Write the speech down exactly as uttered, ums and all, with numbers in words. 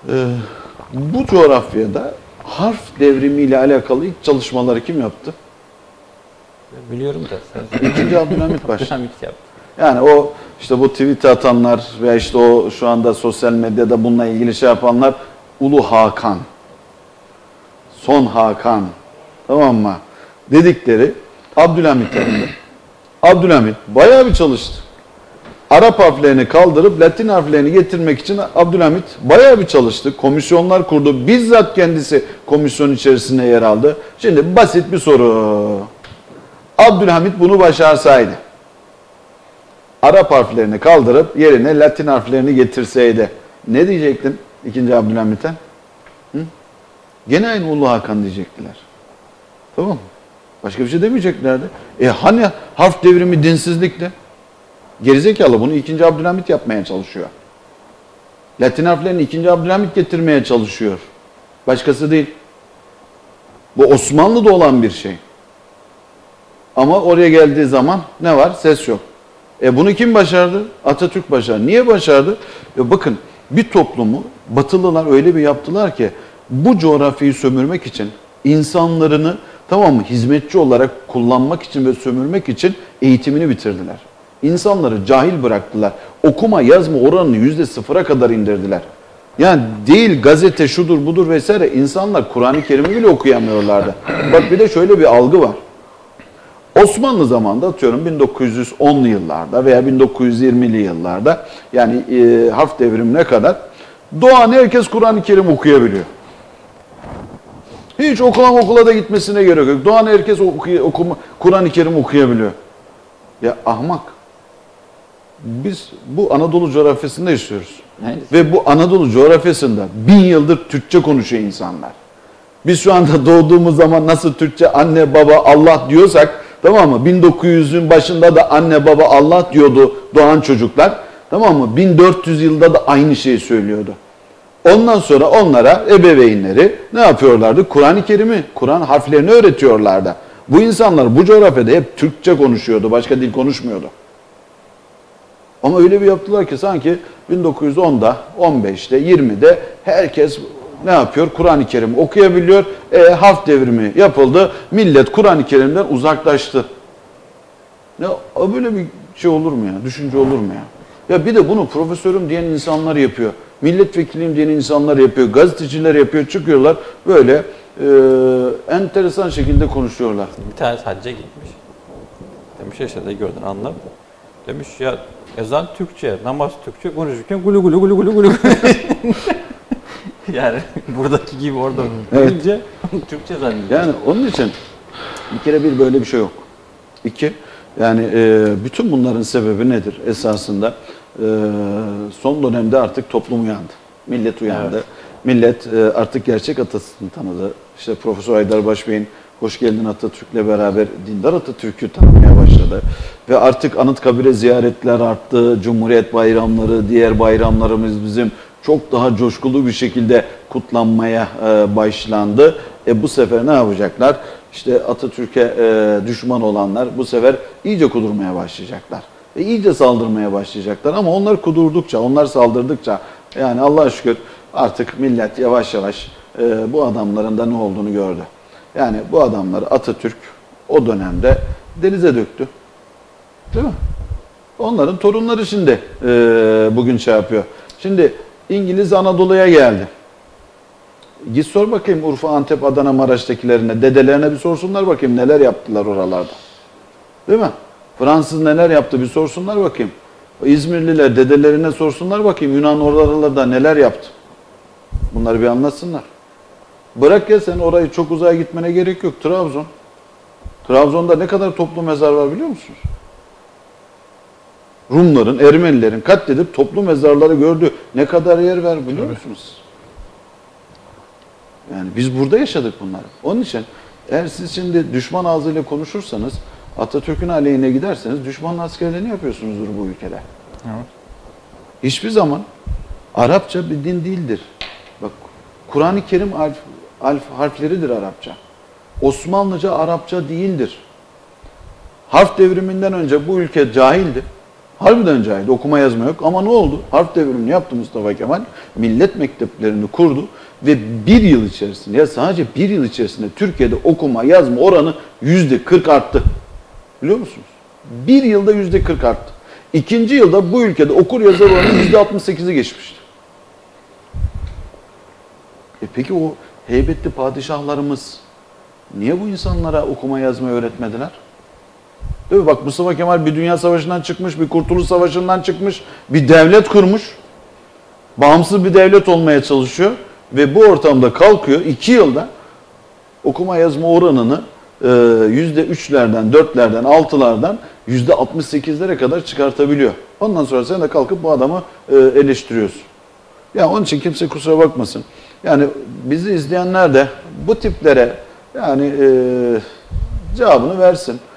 Ee, bu coğrafyada harf devrimiyle alakalı ilk çalışmaları kim yaptı? Biliyorum da. Sen İkinci Abdülhamit başladı. Abdülhamit yaptı. Yani o işte bu tweet atanlar veya işte o şu anda sosyal medyada bununla ilgili şey yapanlar Ulu Hakan, Son Hakan, tamam mı? Dedikleri Abdülhamit yaptı. Abdülhamit bayağı bir çalıştı. Arap harflerini kaldırıp Latin harflerini getirmek için Abdülhamit bayağı bir çalıştı. Komisyonlar kurdu. Bizzat kendisi komisyon içerisinde yer aldı. Şimdi basit bir soru. Abdülhamit bunu başarsaydı, Arap harflerini kaldırıp yerine Latin harflerini getirseydi ne diyecektin ikinci Abdülhamit'e? Hı? Gene aynı Ulu Hakan diyecektiler. Tamam mı? Başka bir şey demeyeceklerdi. E hani harf devrimi dinsizlikle? Gerizekalı bunu ikinci Abdülhamit yapmaya çalışıyor. Latin harflerini ikinci Abdülhamit getirmeye çalışıyor. Başkası değil. Bu Osmanlı'da olan bir şey. Ama oraya geldiği zaman ne var? Ses yok. E bunu kim başardı? Atatürk başardı. Niye başardı? E bakın bir toplumu Batılılar öyle bir yaptılar ki bu coğrafyayı sömürmek için insanlarını tamam mı hizmetçi olarak kullanmak için ve sömürmek için eğitimini bitirdiler. İnsanları cahil bıraktılar. Okuma yazma oranını yüzde sıfıra kadar indirdiler. Yani değil gazete şudur budur vesaire insanlar Kur'an-ı Kerim'i bile okuyamıyorlardı. Bak bir de şöyle bir algı var. Osmanlı zamanında atıyorum bin dokuz yüz onlu yıllarda veya bin dokuz yüz yirmili yıllarda yani e, harf devrimine kadar doğan herkes Kur'an-ı Kerim okuyabiliyor. Hiç okula okula da gitmesine gerek yok. Doğan herkes Kur'an-ı Kerim okuyabiliyor. Ya ahmak. Biz bu Anadolu coğrafyasında yaşıyoruz. Aynen. Ve bu Anadolu coğrafyasında bin yıldır Türkçe konuşuyor insanlar. Biz şu anda doğduğumuz zaman nasıl Türkçe anne baba Allah diyorsak tamam mı? bin dokuz yüzün başında da anne baba Allah diyordu doğan çocuklar. Tamam mı? bin dört yüz yılda da aynı şeyi söylüyordu. Ondan sonra onlara ebeveynleri ne yapıyorlardı? Kur'an-ı Kerim'i, Kur'an harflerini öğretiyorlardı. Bu insanlar bu coğrafyada hep Türkçe konuşuyordu. Başka dil konuşmuyordu. Ama öyle bir yaptılar ki sanki bin dokuz yüz onda, on beşte, yirmide herkes ne yapıyor? Kur'an-ı Kerim okuyabiliyor. E, harf devrimi yapıldı. Millet Kur'an-ı Kerim'den uzaklaştı. Ya böyle bir şey olur mu ya? Düşünce olur mu ya? Ya bir de bunu profesörüm diyen insanlar yapıyor. Milletvekiliyim diyen insanlar yapıyor. Gazeteciler yapıyor. Çıkıyorlar böyle e, enteresan şekilde konuşuyorlar. Bir tanesi hacca gitmiş. Demiş yaşadığı gördün anlat. Demiş ya ezan Türkçe, namaz Türkçe konuşurken gulu gulu gulu gulu gulu. Yani buradaki gibi orada bilince evet. Türkçe zannediyor. Yani onun için bir kere bir böyle bir şey yok. İki, yani e, bütün bunların sebebi nedir? Esasında e, son dönemde artık toplum uyandı. Millet uyandı. Evet. Millet e, artık gerçek atasını tanıdı. İşte Profesör Haydar Başbey'in Hoş Geldin Atatürk'le beraber dindar Atatürk'ü tanımaya başladı. Ve artık Anıtkabir'e ziyaretler arttı. Cumhuriyet bayramları, diğer bayramlarımız bizim çok daha coşkulu bir şekilde kutlanmaya e, başlandı. E bu sefer ne yapacaklar? İşte Atatürk'e e, düşman olanlar bu sefer iyice kudurmaya başlayacaklar. Ve iyice saldırmaya başlayacaklar. Ama onlar kudurdukça, onlar saldırdıkça yani Allah'a şükür artık millet yavaş yavaş e, bu adamların da ne olduğunu gördü. Yani bu adamları Atatürk o dönemde denize döktü. Değil mi? Onların torunları şimdi e, bugün şey yapıyor. Şimdi İngiliz Anadolu'ya geldi. Git sor bakayım Urfa, Antep, Adana, Maraş'takilerine, dedelerine bir sorsunlar bakayım neler yaptılar oralarda. Değil mi? Fransız neler yaptı bir sorsunlar bakayım. İzmirliler dedelerine sorsunlar bakayım Yunan oralarda neler yaptı. Bunları bir anlatsınlar. Bırak ya sen orayı çok uzağa gitmene gerek yok. Trabzon. Trabzon'da ne kadar toplu mezar var biliyor musunuz? Rumların, Ermenilerin katledip toplu mezarları gördü. Ne kadar yer var biliyor musunuz? Yani biz burada yaşadık bunları. Onun için eğer siz şimdi düşman ağzıyla konuşursanız, Atatürk'ün aleyhine giderseniz düşmanın askerliğini yapıyorsunuzdur bu ülkede. Evet. Hiçbir zaman Arapça bir din değildir. Bak Kur'an-ı Kerim alf, alf harfleridir Arapça. Osmanlıca Arapça değildir. Harf devriminden önce bu ülke cahildi. Harbiden cahil. Okuma yazma yok. Ama ne oldu? Harf devrimini yaptı Mustafa Kemal. Millet mekteplerini kurdu ve bir yıl içerisinde, ya sadece bir yıl içerisinde Türkiye'de okuma yazma oranı yüzde kırk arttı. Biliyor musunuz? Bir yılda yüzde kırk arttı. İkinci yılda bu ülkede okur yazar oranı yüzde altmış sekizi geçmişti. E peki o heybetli padişahlarımız niye bu insanlara okuma yazmayı öğretmediler? Değil mi? Bak Mustafa Kemal bir dünya savaşından çıkmış, bir kurtuluş savaşından çıkmış, bir devlet kurmuş. Bağımsız bir devlet olmaya çalışıyor ve bu ortamda kalkıyor iki yılda okuma yazma oranını yüzde üçlerden, dörtlerden, altılardan yüzde altmış sekizlere kadar çıkartabiliyor. Ondan sonra sen de kalkıp bu adamı eleştiriyorsun. Ya onun için kimse kusura bakmasın. Yani bizi izleyenler de bu tiplere yani e, cevabını versin.